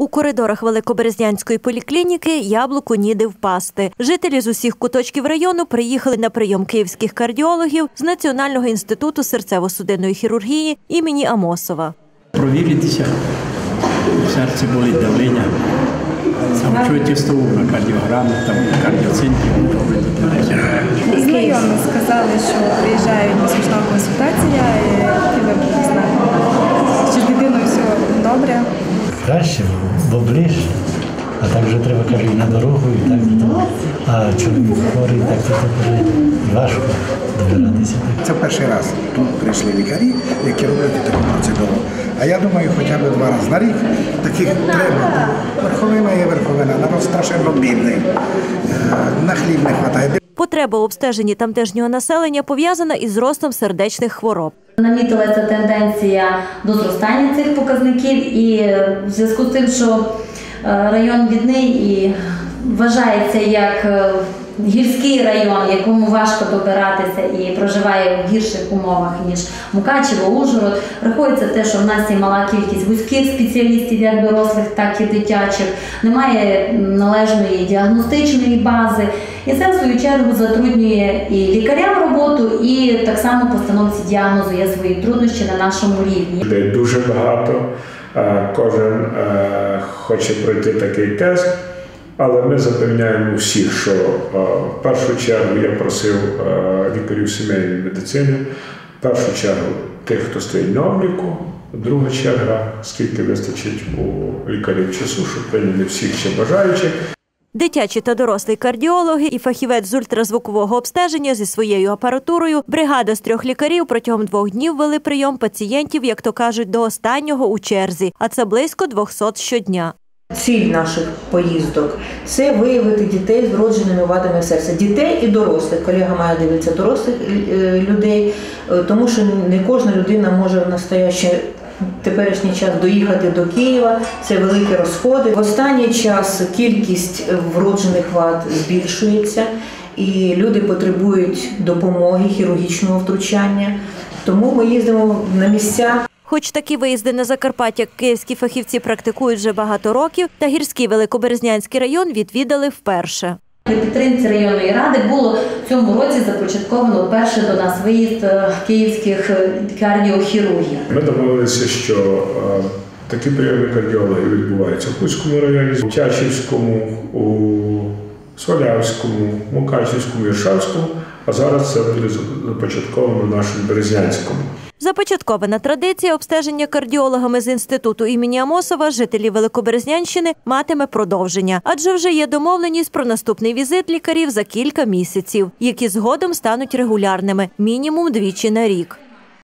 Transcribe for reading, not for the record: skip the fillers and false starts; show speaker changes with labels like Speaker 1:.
Speaker 1: У коридорах Великоберезнянської поліклініки яблуку ніде впасти. Жителі з усіх куточків району приїхали на прийом київських кардіологів з Національного інституту серцево-судинної хірургії імені Амосова.
Speaker 2: Провіритися, серце болить, давлення. Самочуття стову на кардіограму, там кардіоцинки.
Speaker 3: Знайомі сказали, що приїжджають безкоштовна консультація і хотіли б знати, чи з дитиною все добре.
Speaker 4: Краще, бо ближче. А так вже треба, кажу, і на дорогу, і так. А чоловік хворий, так то вже важко добиратися.
Speaker 5: Це перший раз тут прийшли лікарі, які роблять таку процедуру. А я думаю, хоча б 2 рази на рік таких треба. Верховина є верховина, народ страшенно бідний, на хліб не вистачає.
Speaker 1: Потреба у обстеженні тамтешнього населення пов'язана із ростом сердечних хвороб.
Speaker 6: Намітилася тенденція до зростання цих показників і в зв'язку з тим, що район бідний і вважається як гірський район, якому важко добиратися і проживає в гірших умовах, ніж Мукачево, Ужгород. Рахується те, що в нас є мала кількість вузьких спеціалістів, як дорослих, так і дитячих, немає належної діагностичної бази. І це, в свою чергу, затруднює і лікарям роботу, і так само постановці діагнозу є свої труднощі на нашому рівні.
Speaker 7: Людей дуже багато, кожен хоче пройти такий тест. Але ми запевняємо всіх, що в першу чергу я просив лікарів сімейної медицини, в першу чергу тих, хто стоїть на обліку, друга черга, скільки вистачить у лікарів часу, щоб прийняли всіх ще бажаючих.
Speaker 1: Дитячі та дорослі кардіологи і фахівець з ультразвукового обстеження зі своєю апаратурою, бригада з 3 лікарів протягом 2 днів вели прийом пацієнтів, як то кажуть, до останнього у черзі, а це близько 200 щодня.
Speaker 8: Ціль наших поїздок – це виявити дітей з вродженими вадами серця. Дітей і дорослих. Колега моя дивиться дорослих людей, тому що не кожна людина може в теперішній час доїхати до Києва. Це великі розходи. В останній час кількість вроджених вад збільшується, і люди потребують допомоги, хірургічного втручання. Тому ми їздимо на місця.
Speaker 1: Хоч такі виїзди на Закарпаття київські фахівці практикують вже багато років, та гірський Великоберезнянський район відвідали вперше.
Speaker 6: При підтримці районної ради було в цьому році започатковано перший до нас виїзд київських кардіохірургів.
Speaker 7: Ми домовилися, що такі прийоми кардіологів відбуваються в Хуському районі, у Тячівському, у Свалявському, Мукачівському, Іршавському, а зараз це буде започатковано в нашому Березнянському.
Speaker 1: Започаткована традиція обстеження кардіологами з інституту імені Амосова жителів Великоберезнянщини матиме продовження, адже вже є домовленість про наступний візит лікарів за кілька місяців, які згодом стануть регулярними – мінімум 2 на рік.